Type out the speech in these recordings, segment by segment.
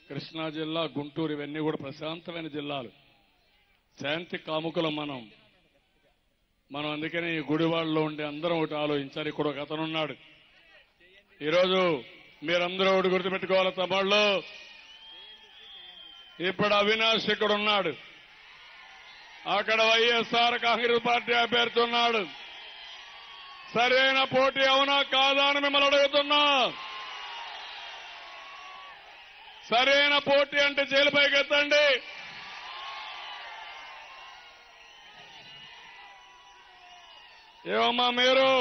కృష్ణా జిల్లా, గుంటూరు ఇవన్నీ కూడా ప్రశాంతమైన జిల్లాలు. శాంతి కాముకులం మనం అందుకని ఈ గుడివాడలో ఉండే అందరం ఒకటి ఆలోచించాలి. ఇక్కడ ఒక అతను ఉన్నాడు. ఈరోజు మీరందరూ ఒకటి గుర్తుపెట్టుకోవాలి తమ్ముళ్ళు. ఇప్పుడు అవినాష్ ఇక్కడ ఉన్నాడు. అక్కడ వైఎస్ఆర్ కాంగ్రెస్ పార్టీ అభ్యర్థి ఉన్నాడు. సరైన పోటీ అవునా కాదా అని మిమ్మల్ని అడుగుతున్నా. సరైన పోటీ అంటే జైలుపైకి ఎత్తండి. ఏమమ్మా మీరు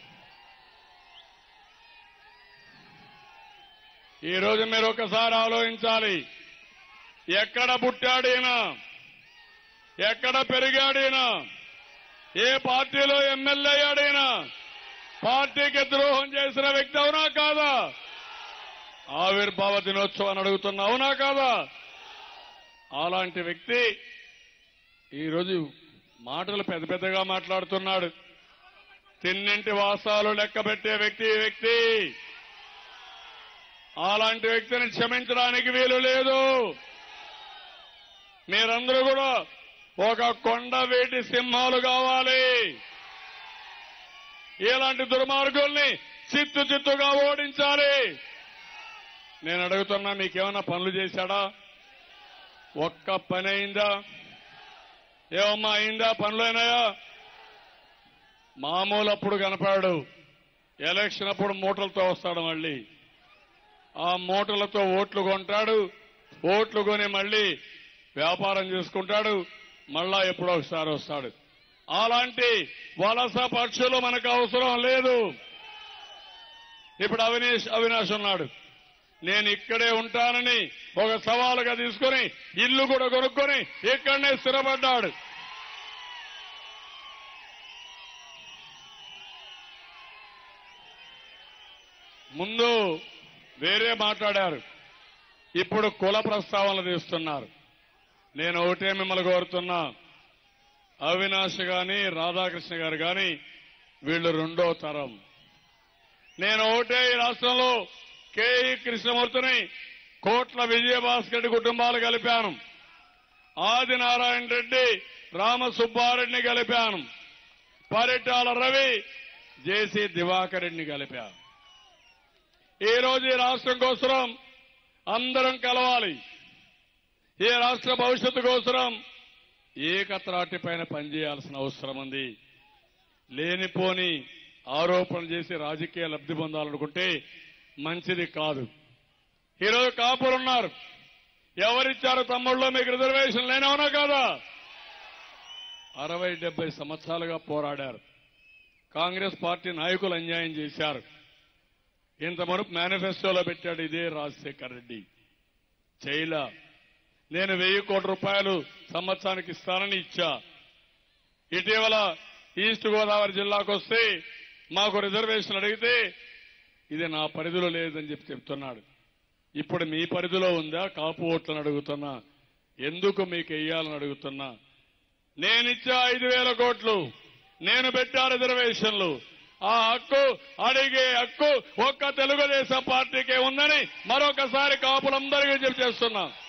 ఈరోజు మీరు ఒకసారి ఆలోచించాలి. ఎక్కడ పుట్టాడీనా, ఎక్కడ పెరిగాడీనా, ఏ పార్టీలో ఎమ్మెల్యే అయ్యాడీనా, పార్టీకి ద్రోహం చేసిన వ్యక్తి అవునా కాదా? ఆవిర్భావ దినోత్సవాన్ని అడుగుతున్నా, అవునా కాదా? అలాంటి వ్యక్తి ఈరోజు మాటలు పెద్ద పెద్దగా మాట్లాడుతున్నాడు. తిన్నింటి వాసాలు లెక్కబెట్టే వ్యక్తి ఈ వ్యక్తి. అలాంటి వ్యక్తిని క్షమించడానికి వీలు లేదు. మీరందరూ కూడా ఒక కొండ వీటి సింహాలు కావాలి. ఇలాంటి దుర్మార్గుల్ని చిత్తుగా ఓడించాలి. నేను అడుగుతున్నా, మీకేమైనా పనులు చేశాడా? ఒక్క పని అయిందా? ఏమమ్మా అయిందా? పనులైనాయా? మామూలు అప్పుడు కనపడాడు, ఎలక్షన్ అప్పుడు మూటలతో వస్తాడు. మళ్ళీ ఆ మూటలతో ఓట్లు కొంటాడు. ఓట్లు కొని మళ్ళీ వ్యాపారం చేసుకుంటాడు. మళ్ళా ఎప్పుడో ఒకసారి వస్తాడు. అలాంటి వలస పక్షులు మనకు అవసరం లేదు. ఇప్పుడు అవినాష్ ఉన్నాడు. నేను ఇక్కడే ఉంటానని ఒక సవాలుగా తీసుకుని ఇల్లు కూడా కొనుక్కొని ఇక్కడనే స్థిరపడ్డాడు. ముందు వేరే మాట్లాడారు, ఇప్పుడు కుల ప్రస్తావనలు తీస్తున్నారు. నేను ఒకటే మిమ్మల్ని కోరుతున్నా, అవినాష్ గాని రాధాకృష్ణ గారు గాని వీళ్ళు రెండో తరం. నేను ఒకటే ఈ రాష్ట్రంలో కేఈ కృష్ణమూర్తిని కోట్ల విజయభాస్కర్ రెడ్డి కుటుంబాలు కలిపాను. ఆదినారాయణ రెడ్డి, రామసుబ్బారెడ్డిని కలిపాను. పరిటాల రవి, జేసీ దివాకర్ రెడ్డిని కలిపాను. ఈ రోజు ఈ రాష్ట్రం కోసం అందరం కలవాలి. ఈ రాష్ట్ర భవిష్యత్తు కోసం ఏకత్రాటిపైన పనిచేయాల్సిన అవసరం ఉంది. లేనిపోని ఆరోపణలు చేసి రాజకీయ లబ్ధి పొందాలనుకుంటే మంచిది కాదు. ఈరోజు కాపులున్నారు. ఎవరిచ్చారు తమ్ముళ్ళు మీకు రిజర్వేషన్? లేనవునా కాదా? 60-70 సంవత్సరాలుగా పోరాడారు. కాంగ్రెస్ పార్టీ నాయకులు అన్యాయం చేశారు. ఇంతవరకు మేనిఫెస్టోలో పెట్టాడు ఇదే రాజశేఖర్ రెడ్డి. చైలా నేను 1000 కోట్ల రూపాయలు సంవత్సరానికి ఇస్తానని ఇచ్చా. ఇటీవల ఈస్ట్ గోదావరి జిల్లాకు వస్తే మాకు రిజర్వేషన్ అడిగితే ఇది నా పరిధిలో లేదని చెప్తున్నాడు. ఇప్పుడు మీ పరిధిలో ఉందా? కాపు ఓట్లను అడుగుతున్నా. ఎందుకు మీకు వెయ్యాలని అడుగుతున్నా. నేనిచ్చా 5,000 కోట్లు, నేను పెట్టా రిజర్వేషన్లు. ఆ హక్కు, అడిగే హక్కు ఒక్క తెలుగుదేశం పార్టీకే ఉందని మరొకసారి కాపులందరికీ చేస్తున్నా.